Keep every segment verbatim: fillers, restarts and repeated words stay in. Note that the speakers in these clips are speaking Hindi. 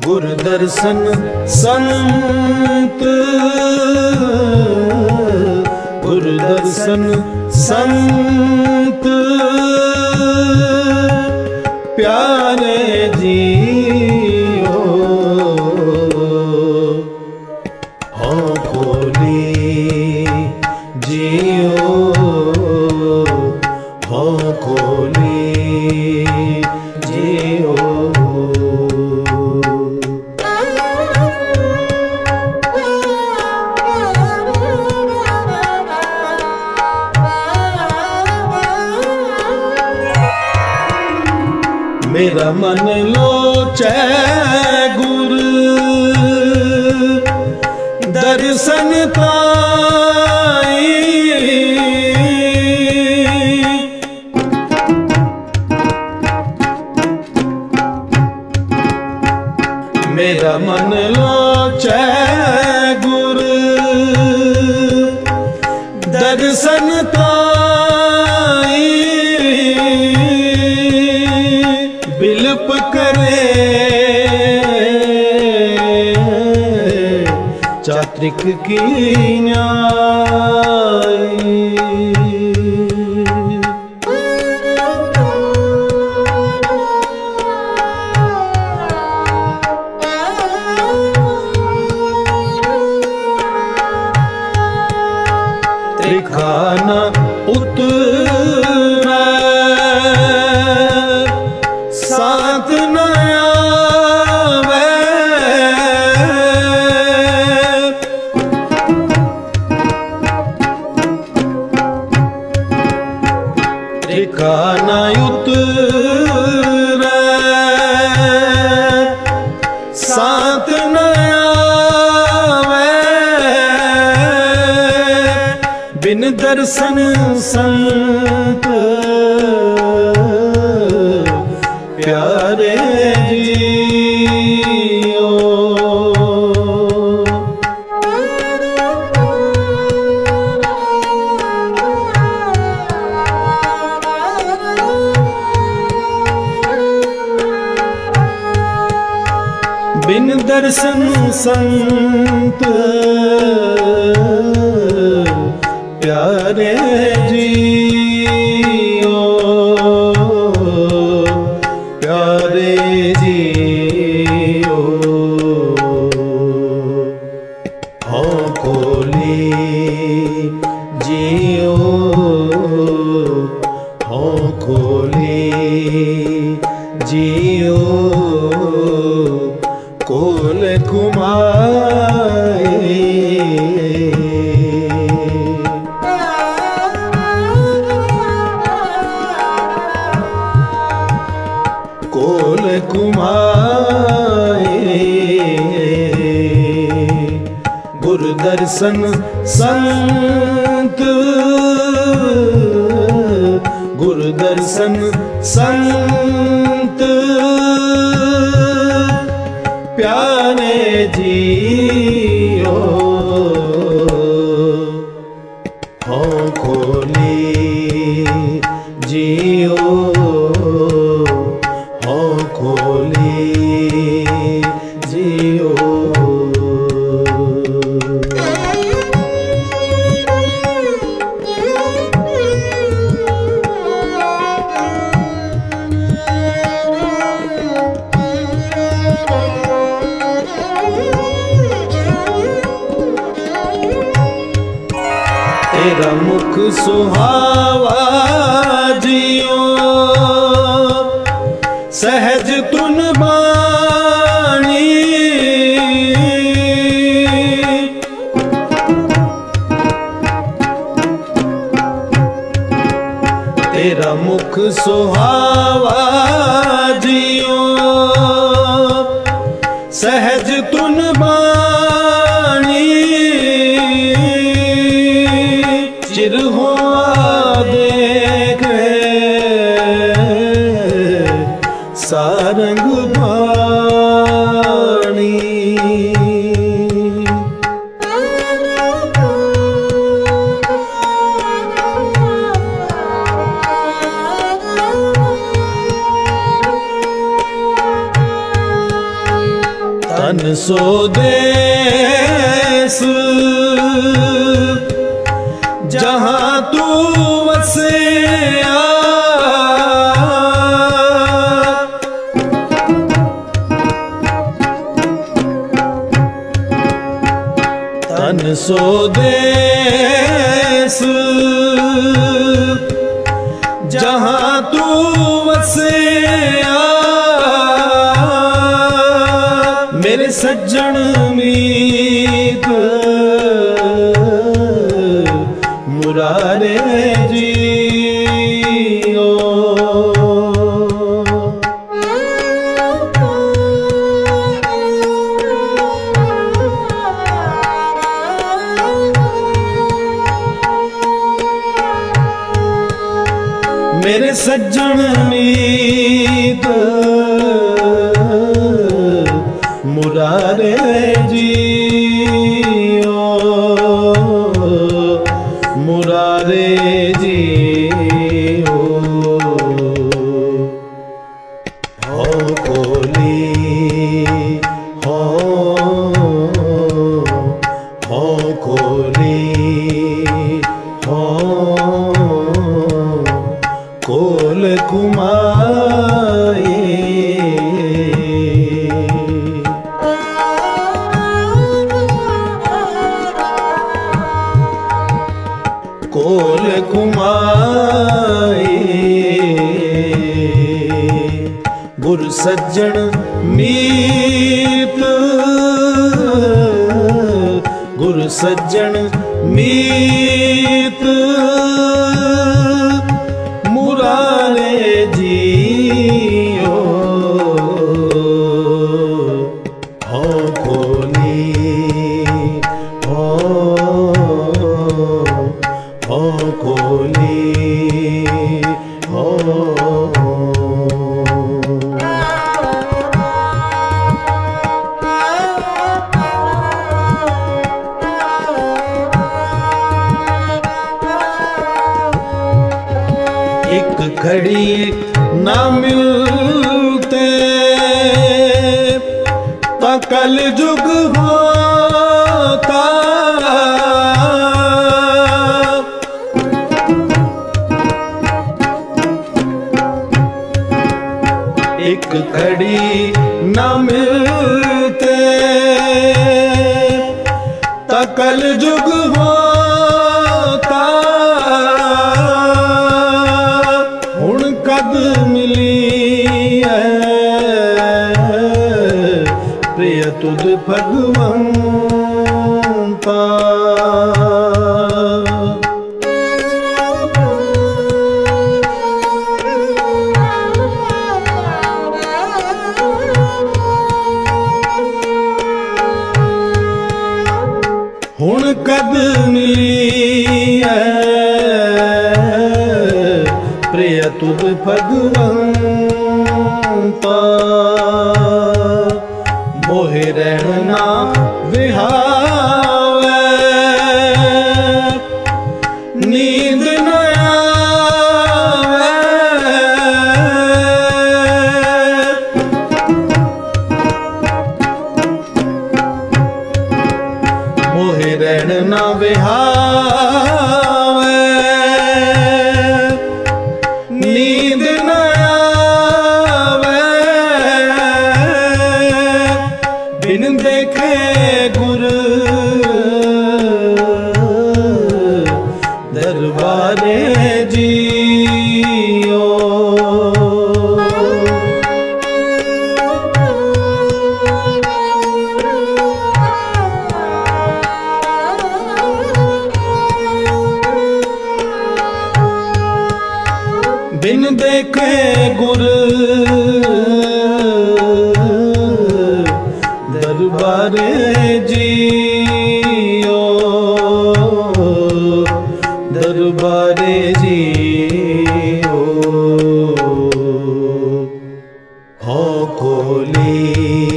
गुर दर्शन संत, गुर दर्शन संत प्यारे जियो हो खोली जियो हो खोली जियो। मेरा मन लोचै गुर दर्शन ताई, मेरा मन लोचै गुर दर्शन ताई, बिलप करे चात्रिक की न्याय। त्रिखाना उतरै सांत न आवे, त्रिखाना उतरै सांत न आवे, बिन दर्शन संत प्यारे जियो। बिन दर्शन संत प्यारे जियो, प्यारे जियो हो खोली जियो हो खोली जियो, कोल कुमाए कोल कुमाए, गुर दर्शन संत, गुर दर्शन संत प्यारे जियो हो खोली जियो हो खोली जियो। तेरा मुख सुहावा जियो सहज तुन बाणी, तेरा मुख सुहावा जियो सहज तुन बाणी, चिर हुआ देखे सारंग बाणी। तन सो देस जहाँ तू वसिया, तन सो देस जहाँ तू वसिया। मेरे सज्जन मीत मुरारे जियो, मेरे सज्जन मीत मुरारे जियो, मुरारे जियो। हो कोली हो, हो कोली हो, कोल कुमाई। कोल कुमाई गुर सज्जन मीत, गुर सज्जन मीत मुरारे जियो। हो कोली हो, हो कोली हो। एक घड़ी ना मिलते तो कल जुग होता, एक घड़ी ना मिलते तो कल जुग होता। हुण कद मिली है प्रिय तुद भगवंता, हुण कद मिली है प्रिय तुद भगवंता। मोहे रहना विहावे नींद न आवे, मोहे रहना विहावे नींद न आवे। बिन देखे गुर दरबारे जियो, बिन देखे गुर दरबारे जियो, दरबारे जियो। हो कोली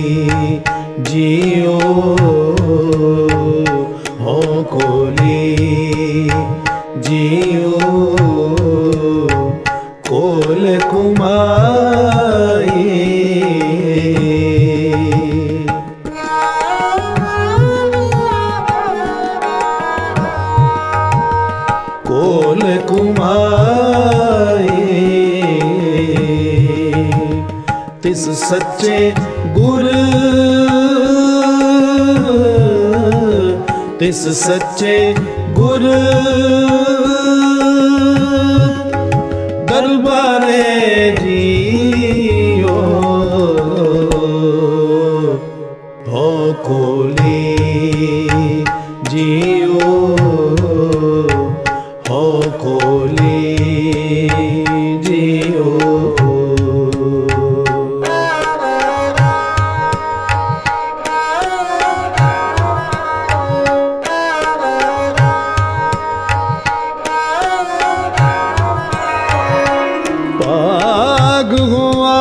जियो, हो कोली जियो, कोल कुमाई। कुमाए तिस सच्चे गुर तिस सच्चे गुर दरबारे जियो हो कोली जियो हो कोली जियो पाग हुआ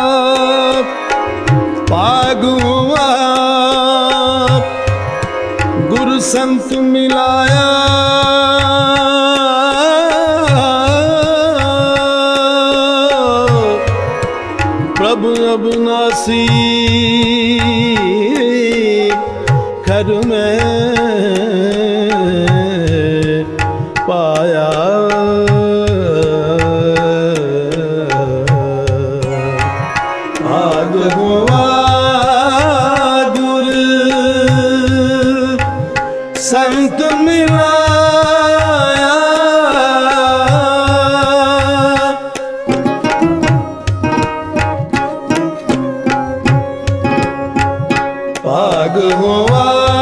पाग हुआ गुरु संत मिलाया प्रभु अविनाशी घर में पाया भाग हुआ गुरु संत मिलाया भाग हुआ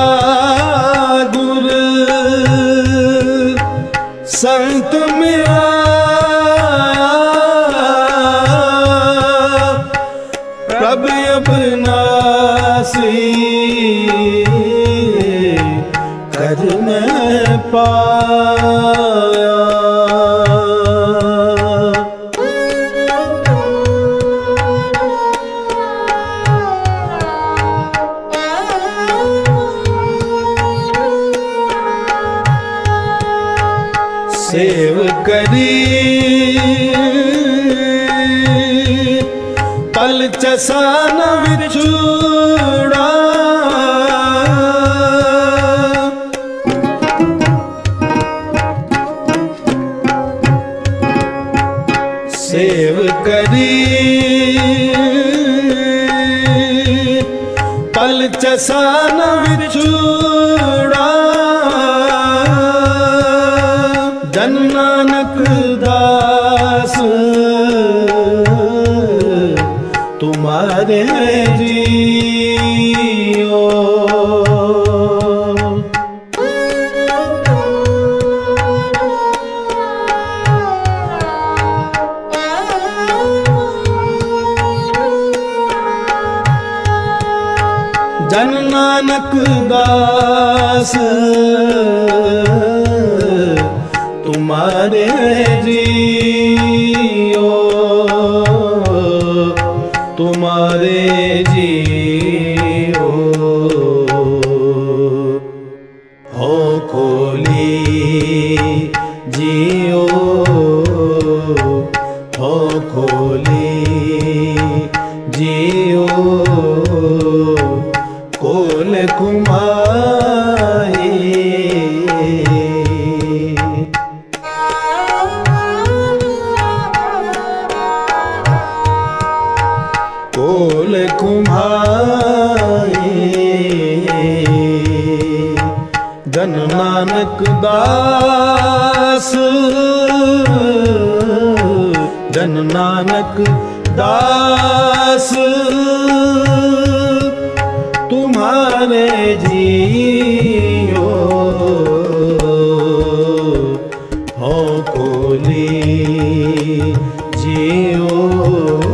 गुरु संत मिलाया प्रभु अविनाशी घर में पाया सेव करी पल चसान विछुड़ा सेव करी पल चसान विछुड़ा जन नानक दास तुम्हारे जियो जन नानक दास तुम्हारे जियो तुम्हारे जियो हो कोली जियो हो कोली जियो कोल कुमाए कोल कुम्हाए जन नानक दास जन नानक दास तुम्हारे जियो हो कोली जियो